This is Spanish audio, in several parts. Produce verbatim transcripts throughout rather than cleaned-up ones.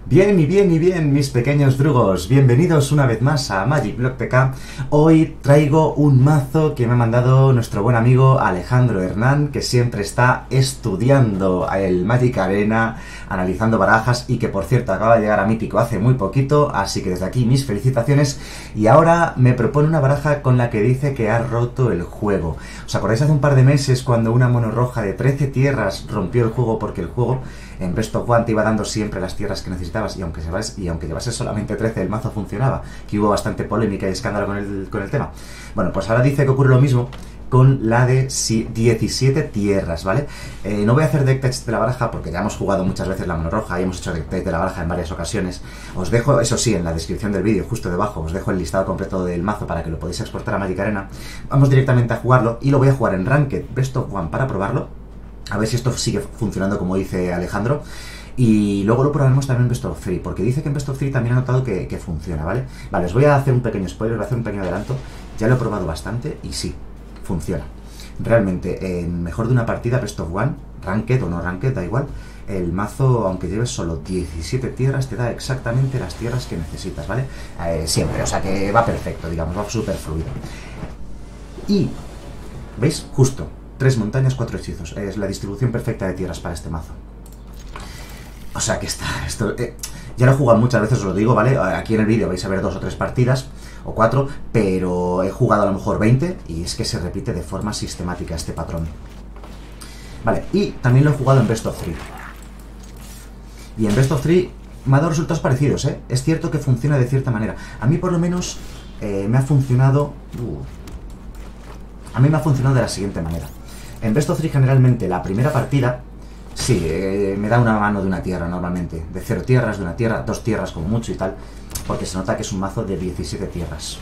Bien y bien y bien, mis pequeños drugos, bienvenidos una vez más a Magic Block P K. Hoy traigo un mazo que me ha mandado nuestro buen amigo Alejandro Hernán, que siempre está estudiando el Magic Arena, analizando barajas y que por cierto acaba de llegar a Mítico hace muy poquito, así que desde aquí mis felicitaciones. Y ahora me propone una baraja con la que dice que ha roto el juego. ¿Os acordáis hace un par de meses cuando una mono roja de trece tierras rompió el juego porque el juego en Best of One te iba dando siempre las tierras que necesitabas y aunque, llevas, y aunque llevase solamente trece el mazo funcionaba, que hubo bastante polémica y escándalo con el, con el tema? Bueno, pues ahora dice que ocurre lo mismo con la de diecisiete tierras, ¿vale? Eh, no voy a hacer deck test de la baraja porque ya hemos jugado muchas veces la mono roja y hemos hecho deck test de la baraja en varias ocasiones. Os dejo, eso sí, en la descripción del vídeo, justo debajo, os dejo el listado completo del mazo para que lo podáis exportar a Magic Arena. Vamos directamente a jugarlo y lo voy a jugar en Ranked Best of One para probarlo, a ver si esto sigue funcionando como dice Alejandro. Y luego lo probaremos también en Best of Three, porque dice que en Best of Three también ha notado que, que funciona, ¿vale? Vale, os voy a hacer un pequeño spoiler, voy a hacer un pequeño adelanto. Ya lo he probado bastante y sí, funciona. Realmente, en mejor de una partida Best of One, Ranked o no Ranked, da igual, el mazo, aunque lleves solo diecisiete tierras, te da exactamente las tierras que necesitas, ¿vale? Eh, siempre, o sea que va perfecto, digamos, va súper fluido. Y, ¿veis? Justo, tres montañas, cuatro hechizos. Es la distribución perfecta de tierras para este mazo. O sea que está, esto, eh, ya lo he jugado muchas veces, os lo digo, ¿vale? Aquí en el vídeo vais a ver dos o tres partidas, o cuatro, pero he jugado a lo mejor veinte, y es que se repite de forma sistemática este patrón. Vale, y también lo he jugado en Best of Three. Y en Best of Three me ha dado resultados parecidos, ¿eh? Es cierto que funciona de cierta manera. A mí por lo menos eh, me ha funcionado... Uh, a mí me ha funcionado de la siguiente manera. En Best of Three generalmente la primera partida... Sí, eh, me da una mano de una tierra normalmente, de cero tierras, de una tierra, dos tierras como mucho y tal, porque se nota que es un mazo de diecisiete tierras.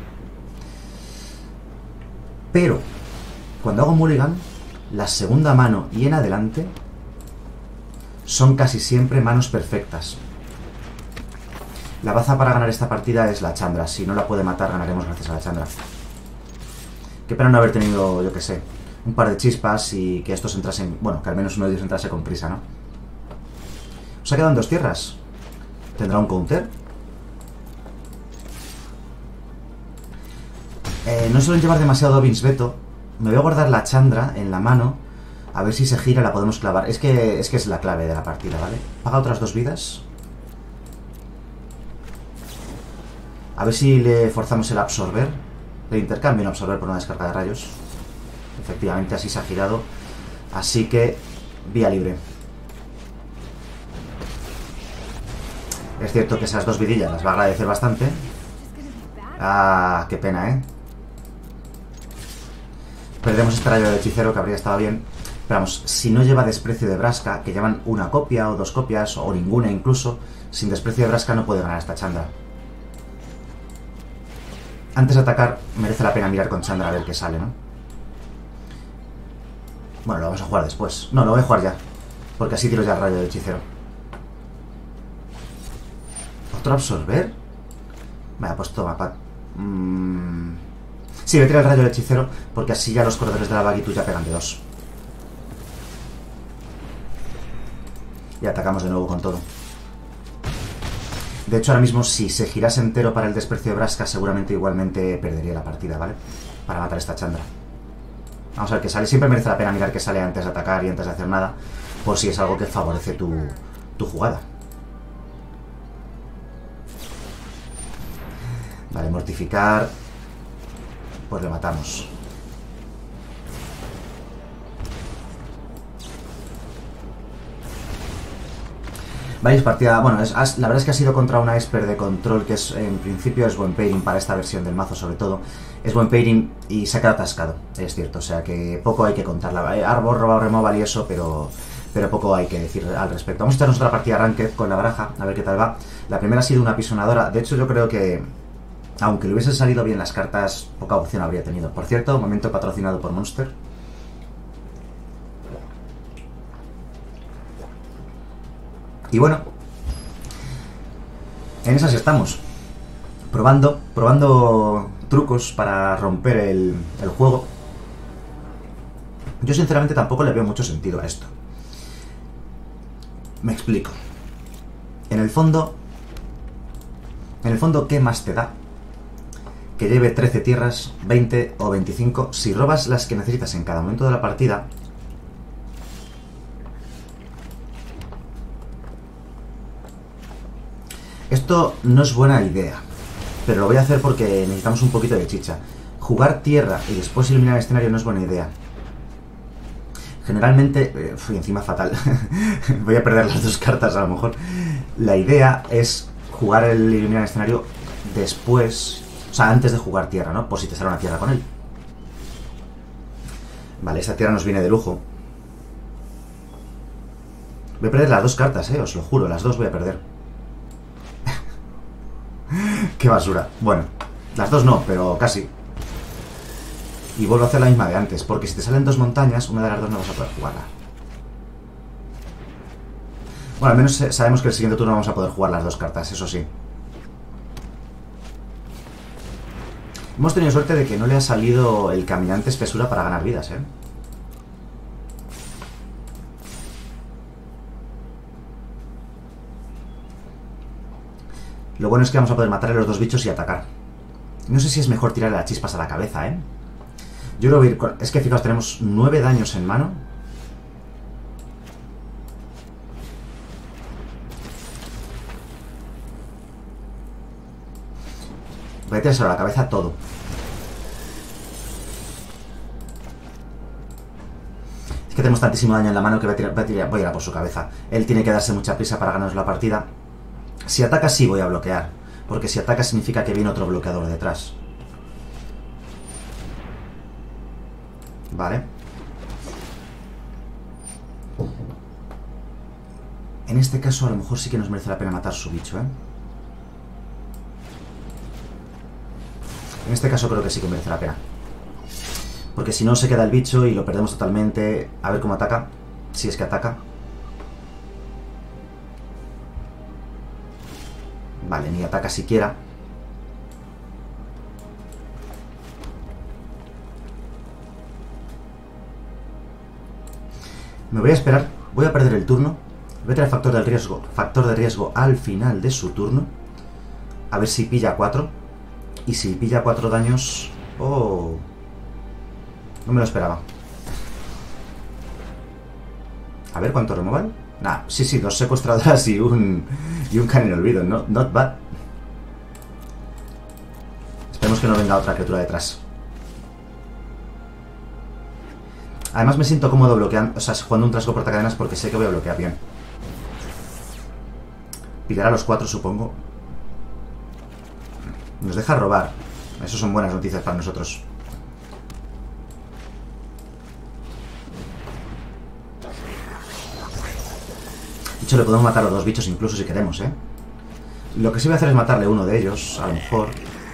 Pero, cuando hago mulligan, la segunda mano y en adelante son casi siempre manos perfectas. La baza para ganar esta partida es la Chandra, si no la puede matar ganaremos gracias a la Chandra. Qué pena no haber tenido, yo que sé, un par de chispas y que estos entrasen... Bueno, que al menos uno de ellos entrase con prisa, ¿no? Os ha quedado en dos tierras. ¿Tendrá un counter? Eh, no suelen llevar demasiado Dobbins Veto. Me voy a guardar la Chandra en la mano. A ver si se gira y la podemos clavar. Es que, es que es la clave de la partida, ¿vale? Paga otras dos vidas. A ver si le forzamos el absorber. Le intercambio un absorber por una descarga de rayos. Efectivamente, así se ha girado. Así que, vía libre. Es cierto que esas dos vidillas las va a agradecer bastante. Ah, qué pena, ¿eh? Perdemos este rayo de hechicero, que habría estado bien. Pero vamos, si no lleva desprecio de Vraska, que llevan una copia o dos copias, o ninguna incluso, sin desprecio de Vraska no puede ganar esta Chandra. Antes de atacar, merece la pena mirar con Chandra a ver qué sale, ¿no? Bueno, lo vamos a jugar después. No, lo voy a jugar ya, porque así tiro ya el rayo del hechicero. ¿Otro absorber? Vaya, pues toma, pa... Mm... Sí, voy a tirar el rayo del hechicero, porque así ya los corredores de la Baguitu ya pegan de dos. Y atacamos de nuevo con todo. De hecho, ahora mismo, si se girase entero para el desprecio de Vraska, seguramente igualmente perdería la partida, ¿vale? Para matar esta Chandra. Vamos a ver qué sale. Siempre merece la pena mirar qué sale antes de atacar y antes de hacer nada, por si es algo que favorece tu, tu jugada. Vale, mortificar. Pues le matamos. Vais partida... Bueno, es, la verdad es que ha sido contra una Esper de control, que es en principio es buen pairing para esta versión del mazo, sobre todo. Es buen pairing y se ha quedado atascado, es cierto. O sea que poco hay que contarla. Arbor, robado, removal y eso, pero, pero poco hay que decir al respecto. Vamos a echarnos otra partida Ranked con la baraja, a ver qué tal va. La primera ha sido una pisonadora. De hecho, yo creo que, aunque le hubiesen salido bien las cartas, poca opción habría tenido. Por cierto, momento patrocinado por Monster. Y bueno, en esas estamos. Probando, probando trucos para romper el, el juego. Yo sinceramente tampoco le veo mucho sentido a esto. Me explico. En el fondo... En el fondo, ¿qué más te da? Que lleve trece tierras, veinte o veinticinco. Si robas las que necesitas en cada momento de la partida... Esto no es buena idea, pero lo voy a hacer porque necesitamos un poquito de chicha. Jugar tierra y después eliminar el escenario no es buena idea. Generalmente... Eh, fui encima fatal. Voy a perder las dos cartas a lo mejor. La idea es jugar el eliminar el escenario después... O sea, antes de jugar tierra, ¿no? Por si te sale una tierra con él. Vale, esta tierra nos viene de lujo. Voy a perder las dos cartas, eh, os lo juro. Las dos voy a perder. Qué basura. Bueno, las dos no, pero casi. Y vuelvo a hacer la misma de antes, porque si te salen dos montañas, una de las dos no vas a poder jugarla. Bueno, al menos sabemos que el siguiente turno vamos a poder jugar las dos cartas, eso sí. Hemos tenido suerte de que no le ha salido el caminante espesura para ganar vidas, ¿eh? Lo bueno es que vamos a poder matar a los dos bichos y atacar. No sé si es mejor tirarle las chispas a la cabeza, ¿eh? Yo creo que ir con... Es que fijaos, tenemos nueve daños en mano. Voy a tirárselo a la cabeza todo. Es que tenemos tantísimo daño en la mano que voy a, tirar, voy a, tirar, voy a ir a por su cabeza. Él tiene que darse mucha prisa para ganarnos la partida. Si ataca sí voy a bloquear, porque si ataca significa que viene otro bloqueador detrás. Vale. En este caso a lo mejor sí que nos merece la pena matar su bicho, ¿eh? En este caso creo que sí que merece la pena. Porque si no se queda el bicho y lo perdemos totalmente. A ver cómo ataca. Si es que ataca. Vale, ni ataca siquiera. Me voy a esperar. Voy a perder el turno. Voy a traer factor del riesgo. Factor de riesgo al final de su turno. A ver si pilla cuatro. Y si pilla cuatro daños... Oh... No me lo esperaba. A ver, ¿cuánto removal? Nah, sí, sí, dos secuestradoras y un... Y un can en olvido, no, not bad. Esperemos que no venga otra criatura detrás. Además me siento cómodo bloqueando... O sea, jugando un trasgo portacadenas porque sé que voy a bloquear bien. Pillará a los cuatro, supongo. Nos deja robar. Eso son buenas noticias para nosotros. De hecho, le podemos matar a los dos bichos incluso si queremos, ¿eh? Lo que sí voy a hacer es matarle uno de ellos, a lo mejor.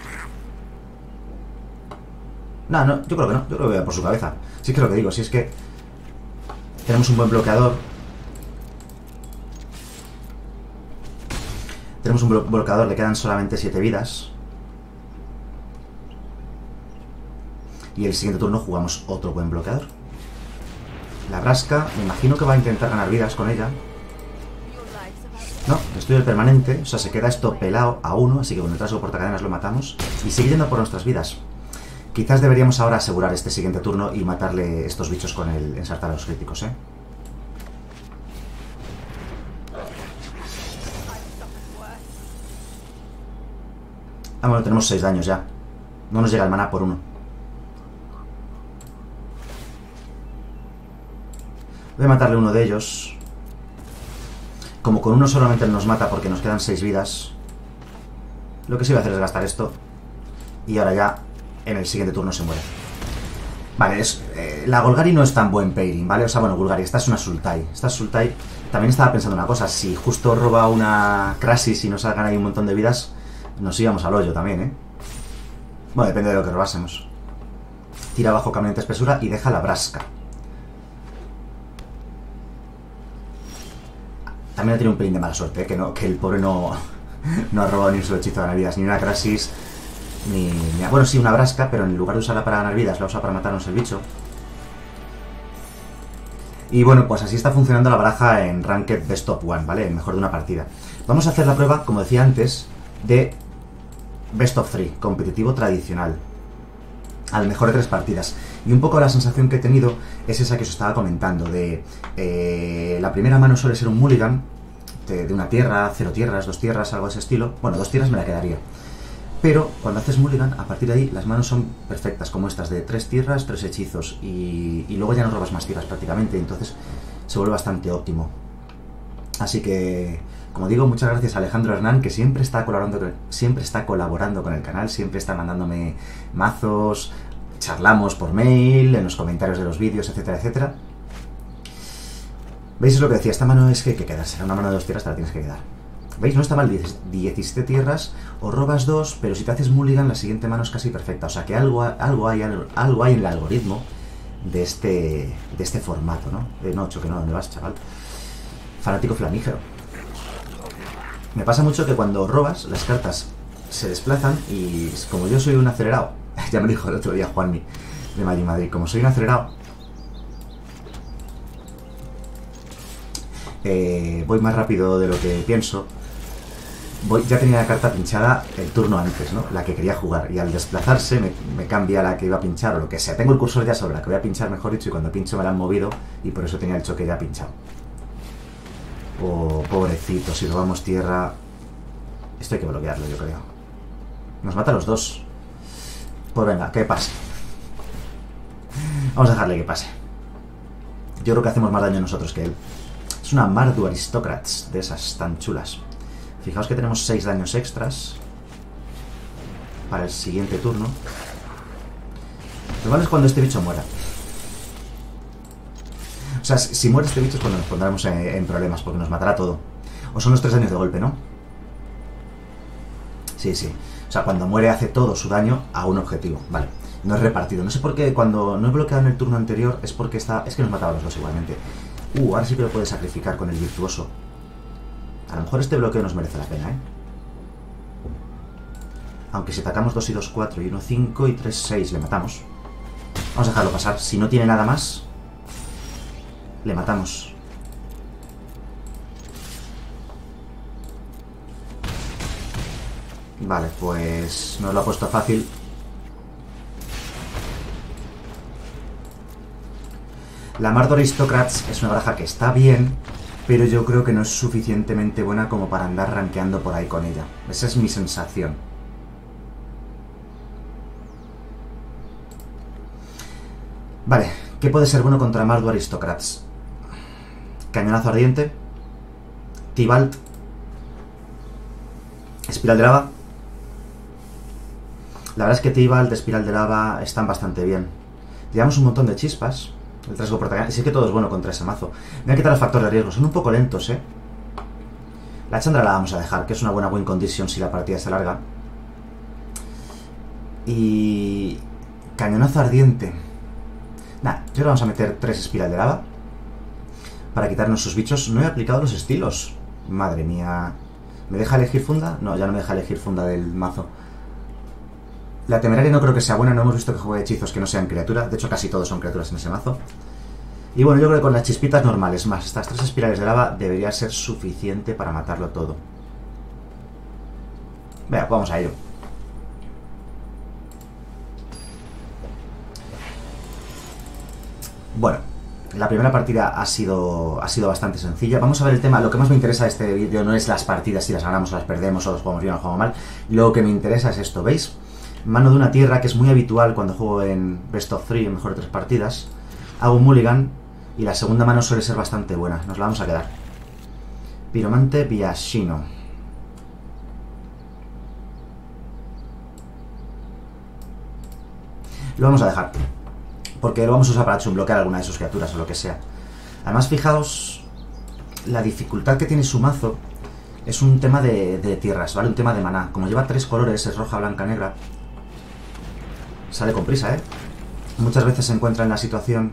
No, no, yo creo que no. Yo creo que voy a por su cabeza. Sí que es lo que digo, si es que tenemos un buen bloqueador. Tenemos un blo bloqueador, le quedan solamente siete vidas. Y el siguiente turno jugamos otro buen bloqueador. La Brasca, me imagino que va a intentar ganar vidas con ella. No, estudio el permanente, o sea, se queda esto pelado a uno, así que con el trasgo portacadenas lo matamos. Y sigue yendo por nuestras vidas. Quizás deberíamos ahora asegurar este siguiente turno y matarle estos bichos con el ensartar a los críticos, ¿eh? Ah, bueno, tenemos seis daños ya. No nos llega el maná por uno. Voy a matarle uno de ellos. Como con uno solamente nos mata porque nos quedan seis vidas, lo que sí voy a hacer es gastar esto. Y ahora ya en el siguiente turno se muere. Vale, es, eh, la Golgari no es tan buen pairing, ¿vale? O sea, bueno, Golgari, esta es una Sultai. Esta Sultai, también estaba pensando una cosa. Si justo roba una Krasis y nos salgan ahí un montón de vidas, nos íbamos al hoyo también, ¿eh? Bueno, depende de lo que robásemos. Tira abajo caminante espesura y deja la Brasca. También ha tenido un pelín de mala suerte, ¿eh? que, no, que el pobre no, no ha robado ni un solo hechizo de ganar vidas, ni una Krasis, ni, ni... Bueno, sí, una Brasca, pero en lugar de usarla para ganar vidas, la usa para matarnos el bicho. Y bueno, pues así está funcionando la baraja en Ranked Best of One, ¿vale? El mejor de una partida. Vamos a hacer la prueba, como decía antes, de Best of Three, competitivo tradicional. Al mejor de tres partidas. Y un poco la sensación que he tenido es esa que os estaba comentando, de eh, la primera mano suele ser un mulligan, de, de una tierra, cero tierras, dos tierras, algo de ese estilo. Bueno, dos tierras me la quedaría. Pero cuando haces mulligan, a partir de ahí las manos son perfectas, como estas, de tres tierras, tres hechizos, y, y luego ya no robas más tierras prácticamente, entonces se vuelve bastante óptimo. Así que, como digo, muchas gracias a Alejandro Hernán, que siempre está colaborando, siempre está colaborando con el canal, siempre está mandándome mazos, charlamos por mail, en los comentarios de los vídeos, etcétera, etcétera. ¿Veis? Es lo que decía, esta mano es que hay que quedarse, una mano de dos tierras te la tienes que quedar. ¿Veis? No está mal, diecisiete tierras, o robas dos, pero si te haces mulligan, la siguiente mano es casi perfecta. O sea que algo, algo, hay, algo, algo hay en el algoritmo de este, de este formato, ¿no? De no, choque, no, ¿dónde vas, chaval? Fanático flamígero. Me pasa mucho que cuando robas, las cartas se desplazan y como yo soy un acelerado, ya me dijo el otro día Juanmi de Magic Madrid, como soy un acelerado, eh, voy más rápido de lo que pienso. Voy, ya tenía la carta pinchada el turno antes, ¿no? La que quería jugar, y al desplazarse me, me cambia la que iba a pinchar o lo que sea. Tengo el cursor ya sobre la que voy a pinchar, mejor dicho, y cuando pincho me la han movido y por eso tenía el choque ya pinchado. Oh, pobrecito, si robamos tierra... Esto hay que bloquearlo, yo creo. Nos mata a los dos. Pues venga, que pase. Vamos a dejarle que pase. Yo creo que hacemos más daño nosotros que él. Es una Mardu Aristocrats de esas tan chulas. Fijaos que tenemos seis daños extras para el siguiente turno. Lo malo es cuando este bicho muera. O sea, si muere este bicho es cuando nos pondremos en, en problemas, porque nos matará todo. O son los tres daños de golpe, ¿no? Sí, sí. O sea, cuando muere hace todo su daño a un objetivo. Vale. No es repartido. No sé por qué cuando no he bloqueado en el turno anterior es porque está... Es que nos mataba a los dos igualmente. Uh, ahora sí que lo puede sacrificar con el virtuoso. A lo mejor este bloqueo nos merece la pena, ¿eh? Aunque si atacamos dos y dos, cuatro y uno, cinco y tres, seis, le matamos. Vamos a dejarlo pasar. Si no tiene nada más, le matamos. Vale, pues nos lo ha puesto fácil. La Mardu Aristocrats es una baraja que está bien, pero yo creo que no es suficientemente buena como para andar rankeando por ahí con ella. Esa es mi sensación. Vale, ¿qué puede ser bueno contra Mardu Aristocrats? Cañonazo ardiente, Tibalt, Espiral de lava. La verdad es que Tibalt, Espiral de lava están bastante bien. Llevamos un montón de chispas. El trasgo protagonista. Sí que todo es bueno contra ese mazo. Me voy a quitar el factor de riesgo. Son un poco lentos, ¿eh? La Chandra la vamos a dejar, que es una buena win condition si la partida se larga. Y... Cañonazo ardiente. Nah, yo le vamos a meter tres espiral de lava para quitarnos sus bichos. No he aplicado los estilos. Madre mía. ¿Me deja elegir funda? No, ya no me deja elegir funda del mazo. La temeraria no creo que sea buena, no hemos visto que juegue hechizos que no sean criaturas. De hecho, casi todos son criaturas en ese mazo. Y bueno, yo creo que con las chispitas normales, más estas tres espirales de lava, debería ser suficiente para matarlo todo. Venga, vamos a ello. Bueno, la primera partida ha sido, ha sido bastante sencilla. Vamos a ver el tema. Lo que más me interesa de este vídeo no es las partidas, si las ganamos o las perdemos, o los jugamos bien o los jugamos mal. Lo que me interesa es esto, ¿veis? Mano de una tierra, que es muy habitual cuando juego en Best of Three, en mejor de tres partidas. Hago un mulligan y la segunda mano suele ser bastante buena. Nos la vamos a quedar. Piromante Biashino. Lo vamos a dejar, porque lo vamos a usar para bloquear alguna de sus criaturas o lo que sea. Además, fijaos la dificultad que tiene su mazo. Es un tema de, de tierras, ¿vale? Un tema de maná. Como lleva tres colores, es roja, blanca, negra, sale con prisa, ¿eh? Muchas veces se encuentra en la situación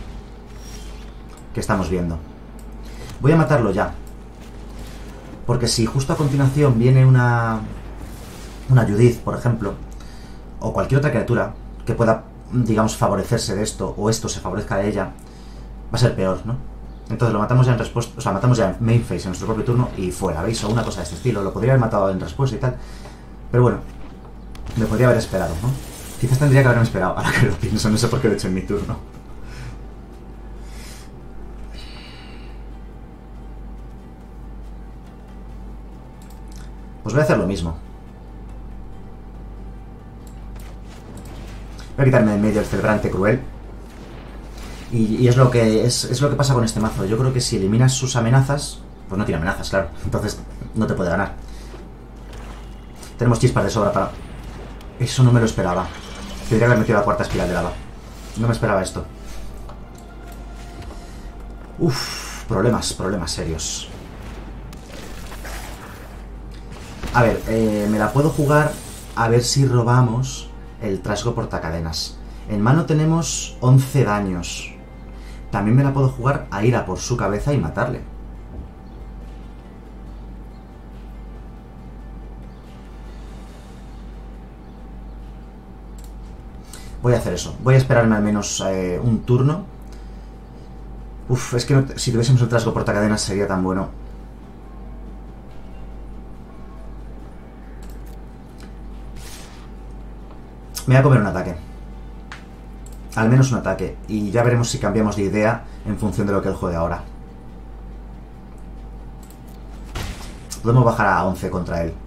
que estamos viendo. Voy a matarlo ya, porque si justo a continuación viene una una Judith, por ejemplo, o cualquier otra criatura que pueda, digamos, favorecerse de esto, o esto se favorezca de ella, va a ser peor, ¿no? Entonces lo matamos ya en respuesta, o sea, matamos ya en main phase en nuestro propio turno y fuera, ¿veis? O una cosa de este estilo. Lo podría haber matado en respuesta y tal. Pero bueno, me podría haber esperado, ¿no? Quizás tendría que haberme esperado, ahora que lo pienso, no sé por qué lo he hecho en mi turno. Pues voy a hacer lo mismo. Voy a quitarme de en medio el celebrante cruel. Y, y es lo que es, es lo que pasa con este mazo. Yo creo que si eliminas sus amenazas, pues no tiene amenazas, claro. Entonces no te puede ganar. Tenemos chispas de sobra para... Eso no me lo esperaba. Tendría que haber metido la cuarta espiral de lava. No me esperaba esto. Uff, problemas, problemas serios. A ver, eh, me la puedo jugar a ver si robamos el trasgo portacadenas. En mano tenemos once daños. También me la puedo jugar a ir a por su cabeza y matarle. Voy a hacer eso. Voy a esperarme al menos eh, un turno. Uf, es que no, si tuviésemos el trasgo portacadenas sería tan bueno. Me voy a comer un ataque. Al menos un ataque. Y ya veremos si cambiamos de idea en función de lo que él juegue ahora. Podemos bajar a once contra él.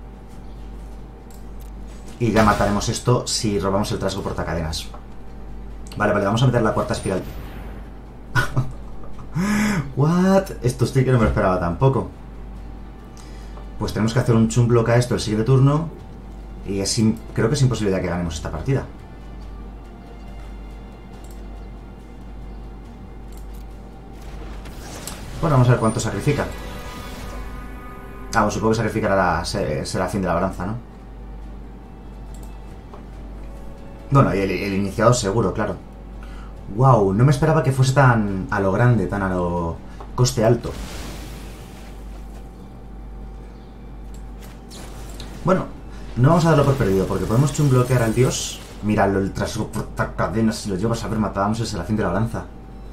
Y ya mataremos esto si robamos el trasgo portacadenas. Vale, vale, vamos a meter la cuarta espiral. What? Esto sí que no me lo esperaba tampoco. Pues tenemos que hacer un chum block a esto el siguiente turno. Y es creo que es imposible ya que ganemos esta partida. Bueno, vamos a ver cuánto sacrifica. Ah, pues supongo que sacrificará la, será fin de la labranza, ¿no? Bueno, y el, el iniciador seguro, claro. Wow, no me esperaba que fuese tan a lo grande, tan a lo coste alto. Bueno, no vamos a darlo por perdido, porque podemos chumbloquear al dios. Míralo, el trasgo portacadenas, si lo llevas a ver, matábamos el serafín de la labranza.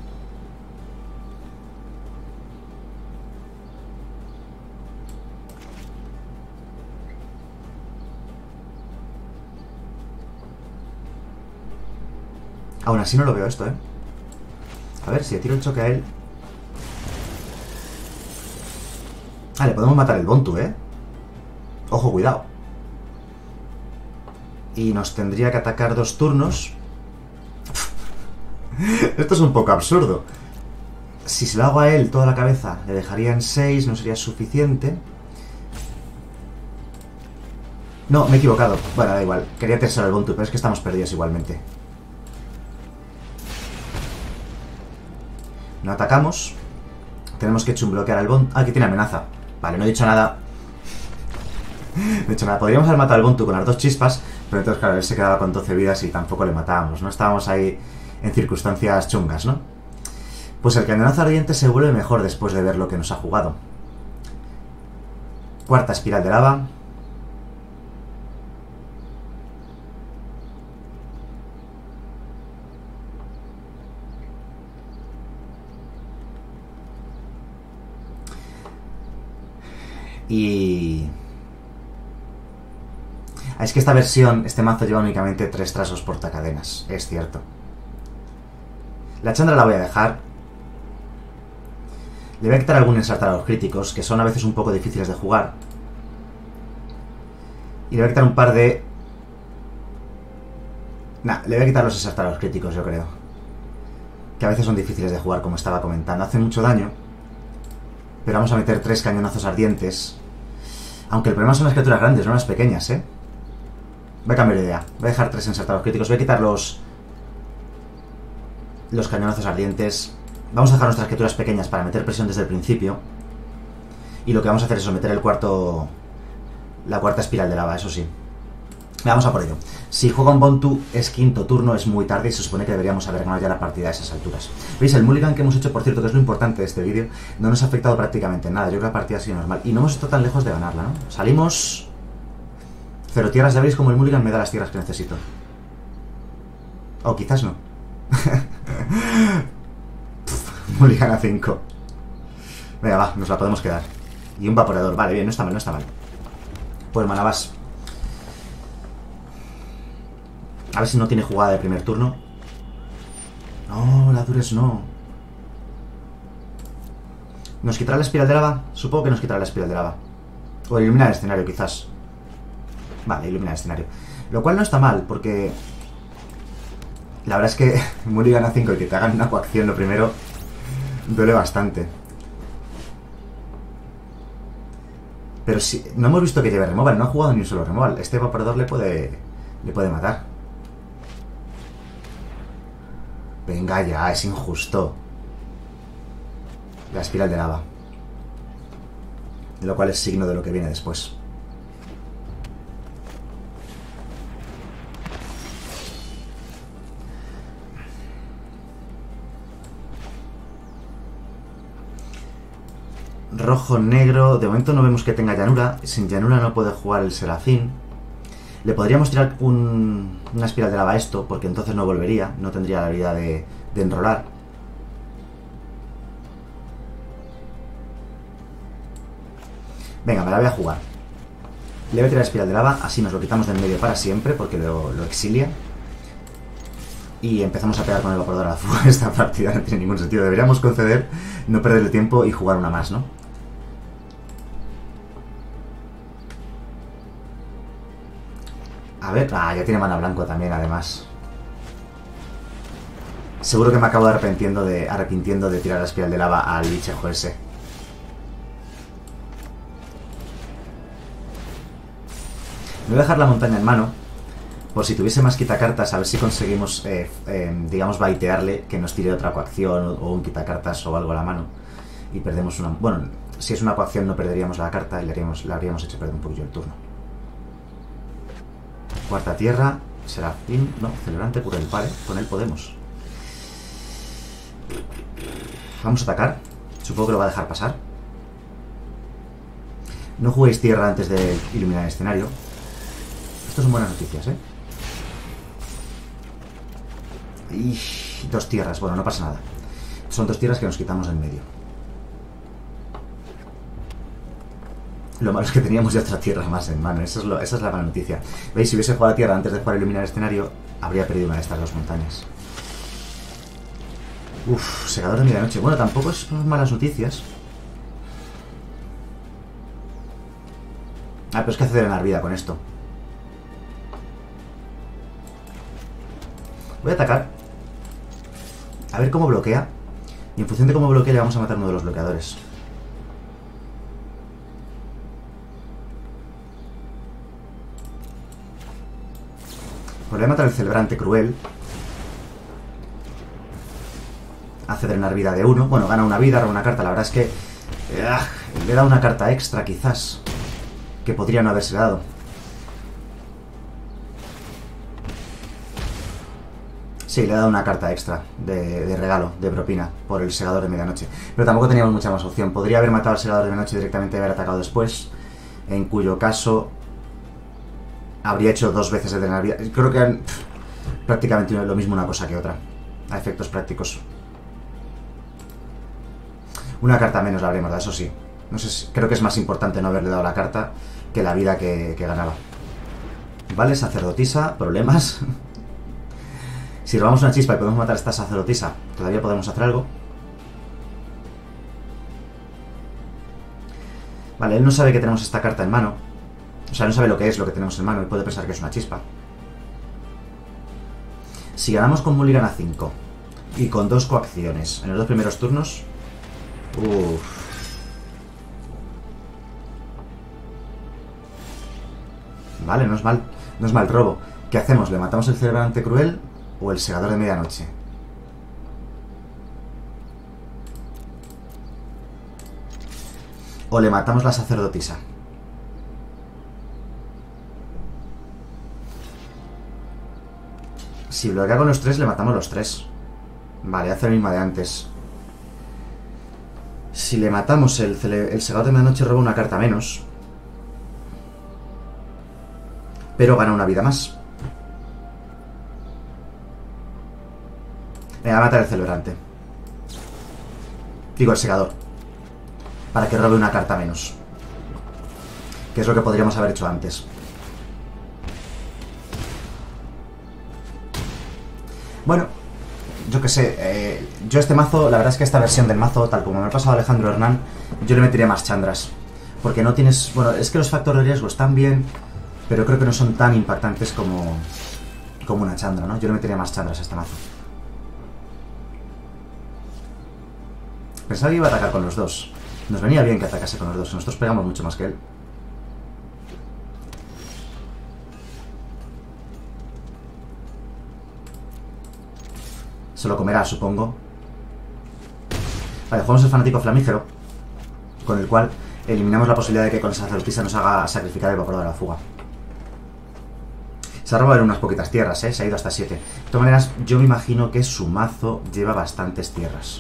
Aún así no lo veo esto, ¿eh? A ver, si le tiro el choque a él... Ah, le podemos matar el Bontu, ¿eh? Ojo, cuidado. Y nos tendría que atacar dos turnos. Esto es un poco absurdo. Si se lo hago a él toda la cabeza, le dejaría en seis, no sería suficiente. No, me he equivocado. Bueno, da igual. Quería tercero al Bontu, pero es que estamos perdidos igualmente. No atacamos. Tenemos que chumbloquear al Bontu. Ah, aquí tiene amenaza. Vale, no he dicho nada. No he dicho nada. Podríamos haber matado al Bontu con las dos chispas, pero entonces, claro, él se quedaba con doce vidas y tampoco le matábamos. No estábamos ahí en circunstancias chungas, ¿no? Pues el cañonazo ardiente se vuelve mejor después de ver lo que nos ha jugado. Cuarta espiral de lava. Y... Ah, es que esta versión, este mazo lleva únicamente tres trasgos portacadenas, es cierto. La Chandra la voy a dejar. Le voy a quitar algún ensartar a los críticos, que son a veces un poco difíciles de jugar. Y le voy a quitar un par de... Nah, le voy a quitar los ensartar a los críticos, yo creo. Que a veces son difíciles de jugar, como estaba comentando. Hace mucho daño. Pero vamos a meter tres cañonazos ardientes. Aunque el problema son las criaturas grandes, no las pequeñas, ¿eh? Voy a cambiar de idea. Voy a dejar tres ensartados críticos. Voy a quitar los... Los cañonazos ardientes. Vamos a dejar nuestras criaturas pequeñas para meter presión desde el principio. Y lo que vamos a hacer es meter el cuarto... La cuarta espiral de lava, eso sí. Vamos a por ello. Si juega un Bontu es quinto turno, es muy tarde y se supone que deberíamos haber ganado ya la partida a esas alturas. ¿Veis? El mulligan que hemos hecho, por cierto, que es lo importante de este vídeo, no nos ha afectado prácticamente en nada. Yo creo que la partida ha sido normal. Y no hemos estado tan lejos de ganarla, ¿no? Salimos... Cero tierras, ya veis como el mulligan me da las tierras que necesito. O quizás no. Mulligan a cinco. Venga, va, nos la podemos quedar. Y un vaporador, vale, bien, no está mal, no está mal. Pues manabas. A ver si no tiene jugada de primer turno. No, la Dures no. ¿Nos quitará la espiral de lava? Supongo que nos quitará la espiral de lava. O iluminar el escenario, quizás. Vale, iluminar el escenario. Lo cual no está mal, porque... La verdad es que Mulligan a cinco y que te hagan una coacción lo primero duele bastante. Pero si... No hemos visto que lleve removal, no ha jugado ni un solo removal. Este evaporador le puede... Le puede matar. Venga ya, es injusto. La espiral de lava. Lo cual es signo de lo que viene después. Rojo, negro. De momento no vemos que tenga llanura. Sin llanura no puede jugar el Serafín. Le podríamos tirar un, una espiral de lava a esto, porque entonces no volvería. No tendría la habilidad de, de enrolar. Venga, me la voy a jugar. Le voy a tirar la espiral de lava. Así nos lo quitamos del medio para siempre, porque lo, lo exilia. Y empezamos a pegar con el evaporador a la fuga. Esta partida no tiene ningún sentido. Deberíamos conceder, no perder el tiempo y jugar una más, ¿no? A ver, ah, ya tiene mana blanco también, además. Seguro que me acabo de arrepintiendo de, arrepintiendo de tirar la espiral de lava al bichejo ese. Me voy a dejar la montaña en mano, por si tuviese más quitacartas, a ver si conseguimos, eh, eh, digamos, baitearle, que nos tire otra coacción o, o un quitacartas o algo a la mano. Y perdemos una... Bueno, si es una coacción no perderíamos la carta y le, haríamos, le habríamos hecho perder un poquillo el turno. Cuarta tierra, Serafín, no, celebrante por el pare, con él podemos. Vamos a atacar, supongo que lo va a dejar pasar. No juguéis tierra antes de iluminar el escenario. Esto son buenas noticias, ¿eh? Y dos tierras, bueno, no pasa nada. Son dos tierras que nos quitamos en medio. Lo malo es que teníamos ya otra tierra más en mano. Eso es lo, esa es la mala noticia. ¿Veis? Si hubiese jugado a tierra antes de jugar a iluminar el escenario, habría perdido una de estas dos montañas. Uff, segador de medianoche. Bueno, tampoco son malas noticias. Ah, pero es que hace drenar vida con esto. Voy a atacar. A ver cómo bloquea. Y en función de cómo bloquea le vamos a matar uno de los bloqueadores. Pues le voy a matar el celebrante cruel. Hace drenar vida de uno. Bueno, gana una vida, roba una carta. La verdad es que... Eh, le da una carta extra, quizás. Que podría no haberse dado. Sí, le he dado una carta extra de, de regalo, de propina, por el segador de medianoche. Pero tampoco teníamos mucha más opción. Podría haber matado al segador de medianoche directamente y haber atacado después. En cuyo caso... habría hecho dos veces de drenar vida. Creo que han, pff, prácticamente lo mismo una cosa que otra. A efectos prácticos. Una carta menos la habríamos dado, eso sí. No sé, creo que es más importante no haberle dado la carta que la vida que, que ganaba. Vale, sacerdotisa, problemas. Si robamos una chispa y podemos matar a esta sacerdotisa, todavía podemos hacer algo. Vale, él no sabe que tenemos esta carta en mano. O sea, no sabe lo que es lo que tenemos en mano. Él puede pensar que es una chispa. Si ganamos con Mulligan a cinco y con dos coacciones en los dos primeros turnos... Uff. Vale, no es mal. No es mal robo. ¿Qué hacemos? ¿Le matamos el celebrante cruel o el segador de medianoche? ¿O le matamos la sacerdotisa? Si bloquea con los tres, le matamos los tres. Vale, hace lo mismo de antes. Si le matamos, el, el segador de medianoche roba una carta menos. Pero gana una vida más. Me va a matar el celebrante. Digo, el segador. para que robe una carta menos. Que es lo que podríamos haber hecho antes. Bueno, yo qué sé, eh, yo este mazo, la verdad es que esta versión del mazo, tal como me ha pasado Alejandro Hernán, yo le metería más chandras. Porque no tienes... Bueno, es que los factores de riesgo están bien, pero creo que no son tan impactantes como, como una chandra, ¿no? Yo le metería más chandras a este mazo. Pensaba que iba a atacar con los dos. Nos venía bien que atacase con los dos. Nosotros pegamos mucho más que él. Se lo comerá, supongo. Vale, jugamos el fanático flamígero, con el cual eliminamos la posibilidad de que con esa sacerdotisa nos haga sacrificar el vapor de la fuga. Se ha robado unas poquitas tierras, ¿eh? Se ha ido hasta siete. De todas maneras, yo me imagino que su mazo lleva bastantes tierras.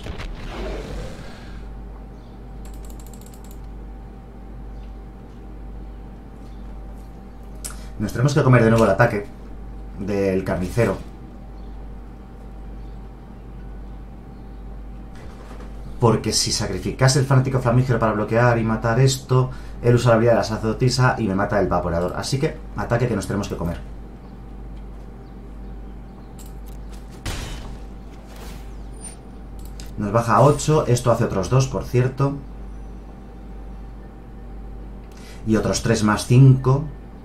Nos tenemos que comer de nuevo el ataque del carnicero. Porque si sacrificase el fanático flamígero para bloquear y matar esto, él usa la habilidad de la sacerdotisa y me mata el evaporador. Así que, ataque que nos tenemos que comer. Nos baja a ocho, esto hace otros dos, por cierto. Y otros tres más cinco.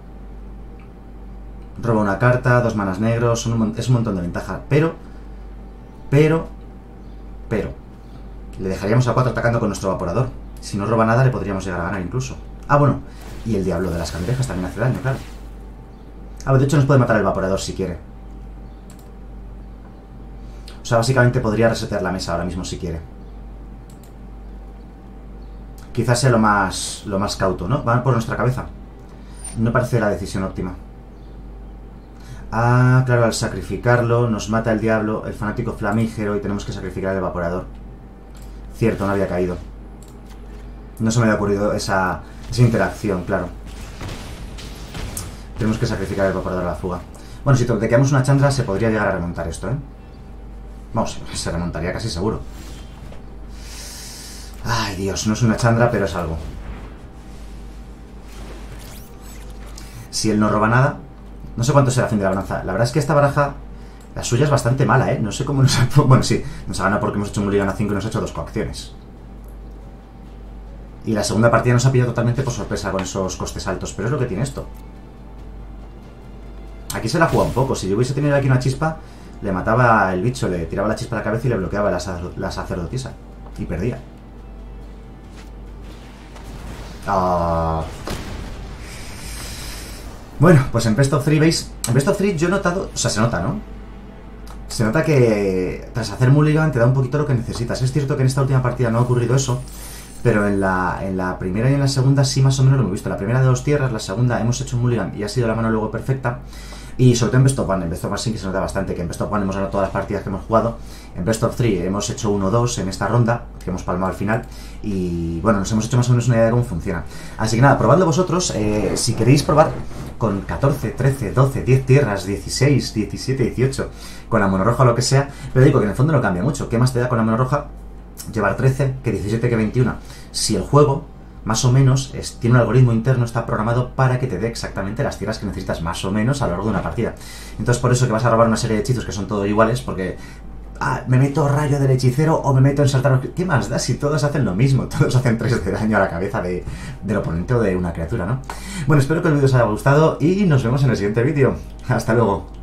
Roba una carta, dos manas negros, son un, es un montón de ventaja. Pero, pero, pero... le dejaríamos a cuatro atacando con nuestro evaporador. Si no roba nada, le podríamos llegar a ganar incluso. Ah, bueno. Y el diablo de las cangrejas también hace daño, claro. Ah, de hecho nos puede matar el evaporador si quiere. O sea, básicamente podría resetear la mesa ahora mismo si quiere. Quizás sea lo más, lo más cauto, ¿no? Van por nuestra cabeza. No parece la decisión óptima. Ah, claro, al sacrificarlo nos mata el diablo, el fanático flamígero y tenemos que sacrificar el evaporador. Cierto, no había caído. No se me había ocurrido esa, esa interacción, claro. Tenemos que sacrificar el evaporador a la fuga. Bueno, si te quedamos una chandra se podría llegar a remontar esto, ¿eh? Vamos, se remontaría casi seguro. Ay, Dios, no es una chandra, pero es algo. Si él no roba nada... No sé cuánto será fin de la balanza. La verdad es que esta baraja, la suya es bastante mala, ¿eh? No sé cómo nos ha... Bueno, sí, nos ha ganado porque hemos hecho un mulligan a cinco y nos ha hecho dos coacciones. Y la segunda partida nos ha pillado totalmente por sorpresa con esos costes altos. Pero es lo que tiene esto. Aquí se la juega un poco. Si yo hubiese tenido aquí una chispa, le mataba el bicho, le tiraba la chispa a la cabeza y le bloqueaba la, la sacerdotisa. Y perdía. Ah... Bueno, pues en Best of tres, ¿veis? En Best of tres yo he notado... O sea, se nota, ¿no? Se nota que tras hacer mulligan te da un poquito lo que necesitas. Es cierto que en esta última partida no ha ocurrido eso, pero en la, en la primera y en la segunda sí más o menos lo hemos visto. La primera de dos tierras, la segunda hemos hecho un mulligan y ha sido la mano luego perfecta. Y sobre todo en Best of one, en Best of one sí que se nota bastante, que en Best of one hemos ganado todas las partidas que hemos jugado. En Best of tres hemos hecho uno dos en esta ronda, que hemos palmado al final. Y bueno, nos hemos hecho más o menos una idea de cómo funciona. Así que nada, probadlo vosotros. Eh, si queréis probar con catorce, trece, doce, diez tierras, dieciséis, diecisiete, dieciocho, con la mono roja o lo que sea, pero digo que en el fondo no cambia mucho. ¿Qué más te da con la mono roja llevar trece que diecisiete que veintiuno? Si el juego... más o menos, es, tiene un algoritmo interno, está programado para que te dé exactamente las tierras que necesitas más o menos a lo largo de una partida. Entonces por eso que vas a robar una serie de hechizos que son todos iguales, porque... Ah, me meto rayo del hechicero o me meto en saltar... ¿Qué más da si todos hacen lo mismo? Todos hacen tres de daño a la cabeza de, del oponente o de una criatura, ¿no? Bueno, espero que el vídeo os haya gustado y nos vemos en el siguiente vídeo. Hasta luego.